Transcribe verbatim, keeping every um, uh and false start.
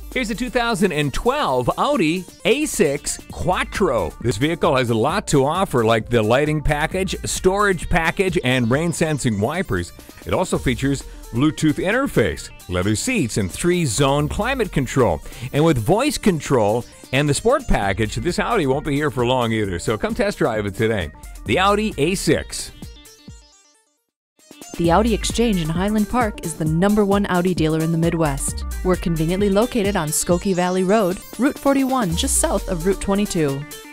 Here's a two thousand twelve Audi A six Quattro. This vehicle has a lot to offer, like the lighting package, storage package, and rain-sensing wipers. It also features Bluetooth interface, leather seats, and three-zone climate control. And with voice control and the sport package, this Audi won't be here for long either. So come test drive it today. The Audi A six. The Audi Exchange in Highland Park is the number one Audi dealer in the Midwest. We're conveniently located on Skokie Valley Road, Route forty-one, just south of Route twenty-two.